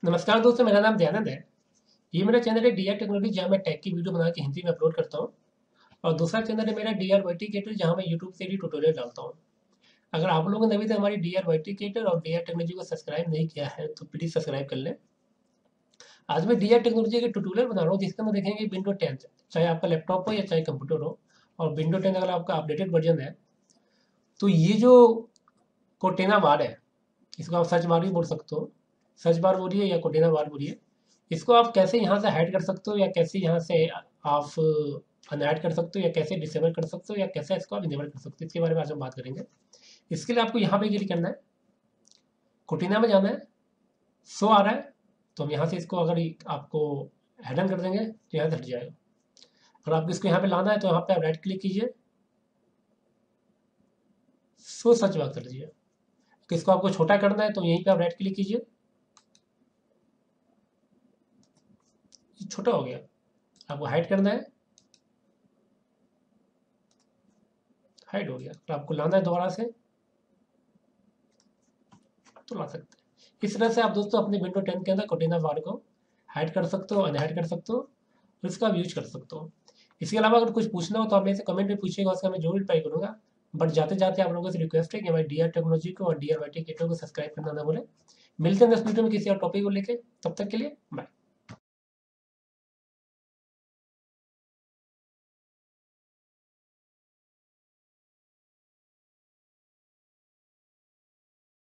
नमस्कार दोस्तों, मेरा नाम दयानंद है। ये मेरा चैनल है डीआर टेक्नोलॉजी, जहाँ मैं टेक की वीडियो बना के हिंदी में अपलोड करता हूँ। और दूसरा चैनल है मेरा डीआर वर्टिकेटर, जहाँ मैं यूट्यूब से भी ट्यूटोरियल डालता हूँ। अगर आप लोगों ने अभी तक हमारी डीआर वर्टिकेटर और डीआर टेक्नोलॉजी को सब्सक्राइब नहीं किया है तो प्लीज़ सब्सक्राइब कर लें। आज मैं डीआर टेक्नोलॉजी के ट्यूटोरियल बना रहा हूँ जिसके अंदर देखेंगे विंडो 10, चाहे आपका लैपटॉप हो या चाहे कंप्यूटर हो। और विंडो 10 अगर आपका अपडेटेड वर्जन है तो ये जो कोटेना बार है, इसको आप सर्च बार भी बोल सकते हो। सर्च बार बोलिए या कोटेना बार बोलिए। इसको आप कैसे यहाँ से हाइड कर सकते हो या कैसे यहाँ से आप अनहाइड कर सकते हो या कैसे डिसेबल कर सकते हो या कैसे इसको आप इनेबल कर सकते हो, इसके बारे में आज हम बात करेंगे। इसके लिए आपको यहाँ पे क्लिक करना है, कोटिना में जाना है। शो आ रहा है तो हम यहाँ से इसको अगर आपको हेडन कर देंगे तो यहाँ से हट जाएगा। अगर आपको इसको यहाँ पे लाना है तो यहाँ पे आप राइट क्लिक कीजिए, शो सर्च बार कर दीजिए। इसको आपको छोटा करना है तो यहीं पे आप राइट क्लिक कीजिए, छोटा हो गया। आपको हाइड करना है, हाइड हो गया। तो आपको लाना है दोबारा से तो ला सकते हैं। इस तरह से आप दोस्तों अपने विंडो 10 के अंदर कोटेना बार को हाइड कर सकते हो, अनहाइड कर सकते हो और इसका आप यूज कर सकते हो। इसके अलावा अगर कुछ पूछना हो तो आप मेरे से कमेंट में पूछिएगा, उसका मैं जरूर रिप्लाई करूंगा। बट जाते जाते आप लोगों से रिक्वेस्ट है कि हमारी डीआर टेक्नोलॉजी को और डीआर वाई टी को सब्सक्राइब करना ना बोले। मिलते हैं नेक्स्ट वीडियो में किसी और टॉपिक को लेके, तब तक के लिए बाय।